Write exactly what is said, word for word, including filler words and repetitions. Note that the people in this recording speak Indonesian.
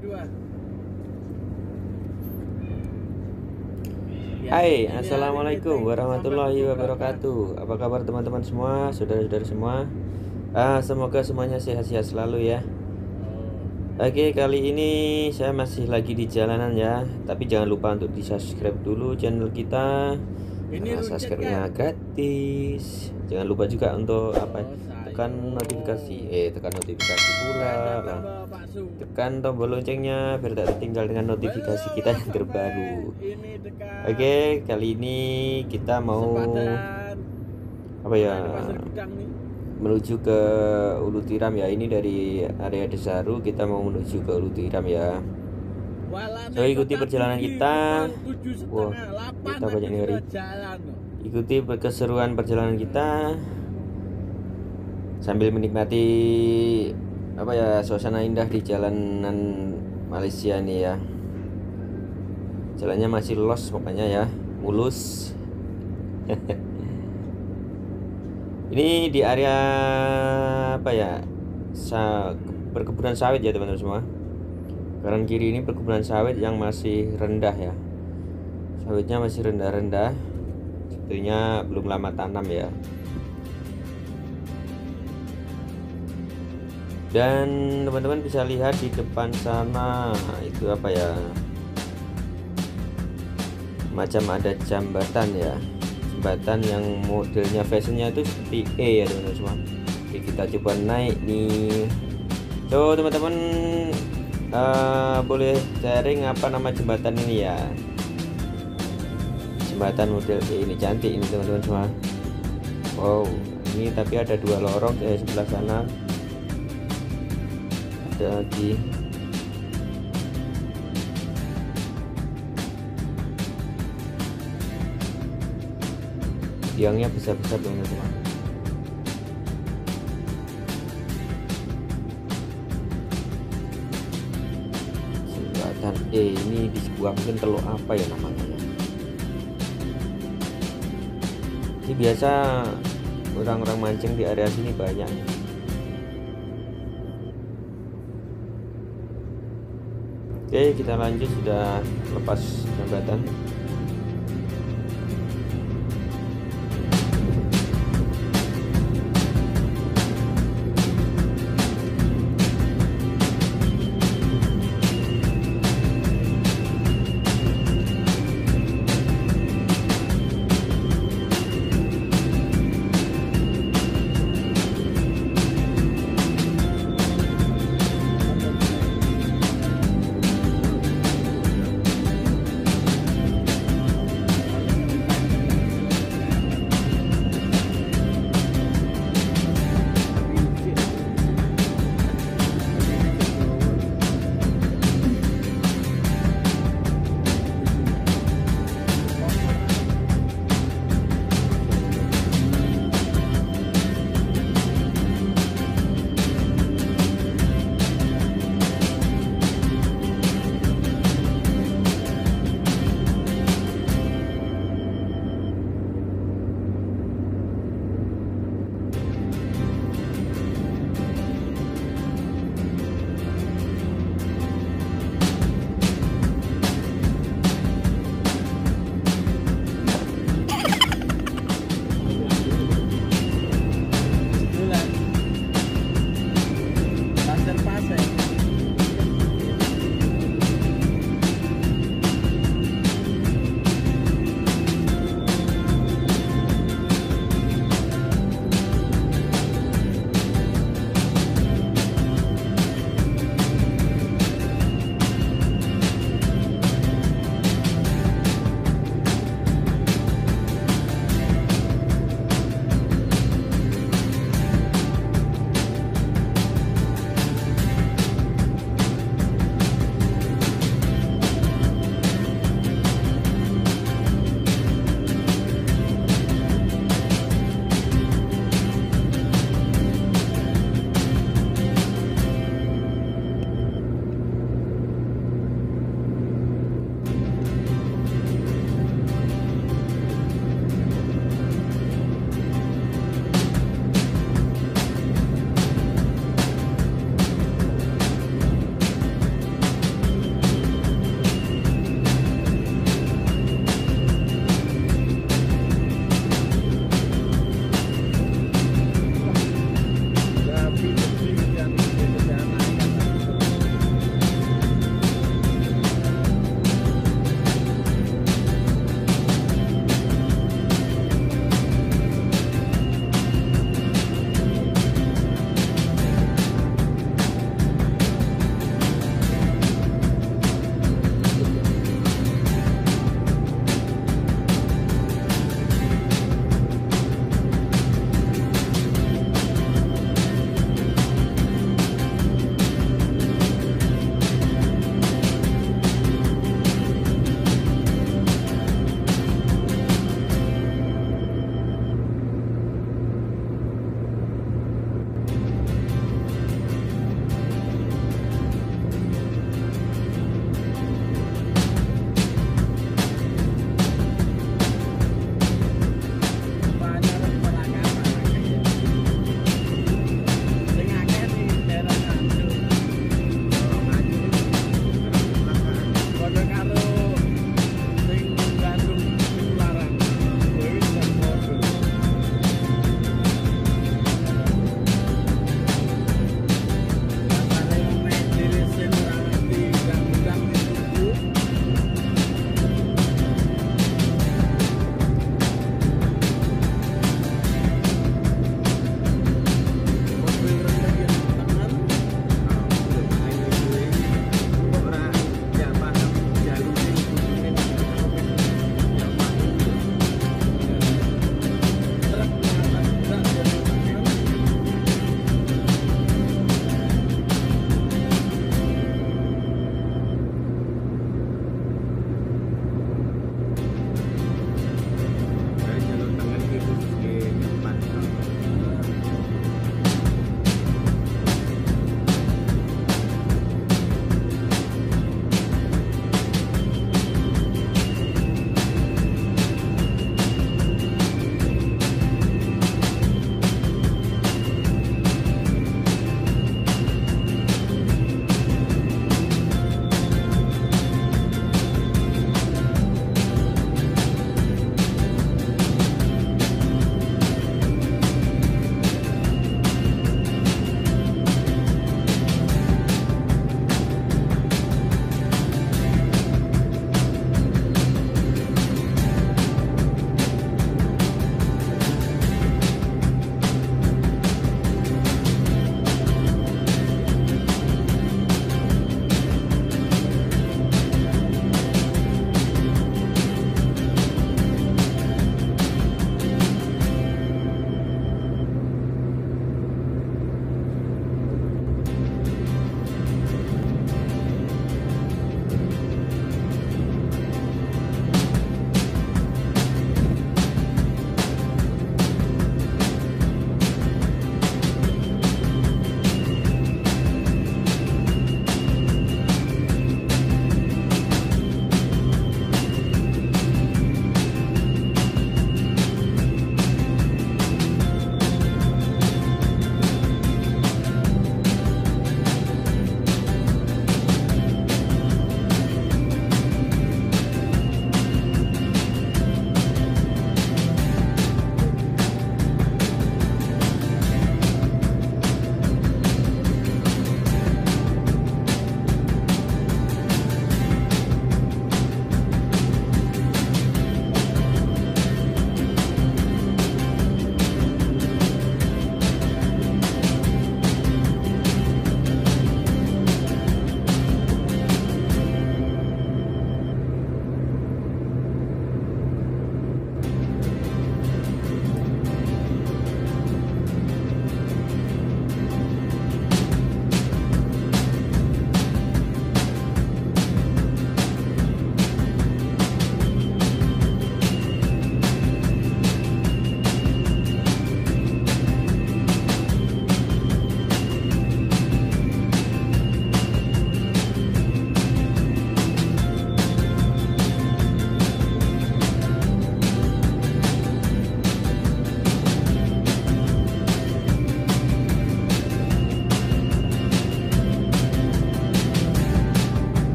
Hai, assalamualaikum warahmatullahi wabarakatuh. Apa kabar teman-teman semua, saudara-saudara semua? Ah, semoga semuanya sehat-sehat selalu ya. Oke, kali ini saya masih lagi di jalanan ya. Tapi jangan lupa untuk di subscribe dulu channel kita. Karena subscribe-nya gratis. Jangan lupa juga untuk apa? Tekan notifikasi. Eh, tekan notifikasi pula lah. Tekan tombol loncengnya biar tak tertinggal dengan notifikasi kita yang terbaru. Oke, kali ini kita mau apa ya? Menuju ke Ulu Tiram ya. Ini dari area Desaru kita mau menuju ke Ulu Tiram ya. So ikuti perjalanan kita. Wah, kita banyak nih hari. Ikuti keseruan perjalanan kita sambil menikmati apa ya, suasana indah di jalanan Malaysia nih ya. Jalannya masih los pokoknya ya, mulus. Ini di area apa ya, sa perkebunan sawit ya teman-teman semua. Kanan kiri ini perkebunan sawit yang masih rendah ya. Sawitnya masih rendah-rendah. Sebetulnya belum lama tanam ya. Dan teman-teman bisa lihat di depan sana itu apa ya, macam ada jambatan ya, jembatan yang modelnya fashionnya itu seperti E ya teman-teman semua. Oke, kita coba naik nih. So teman-teman uh, boleh sharing apa nama jembatan ini ya. Jembatan model E ini cantik ini teman-teman semua. Wow, ini tapi ada dua lorong eh sebelah sana ada lagi. Tiangnya besar-besar teman-teman. Jembatan E ini di sebuah mungkin teluk apa ya namanya ya. Ini biasa orang-orang mancing di area sini banyak. Oke, kita lanjut, sudah lepas jembatan.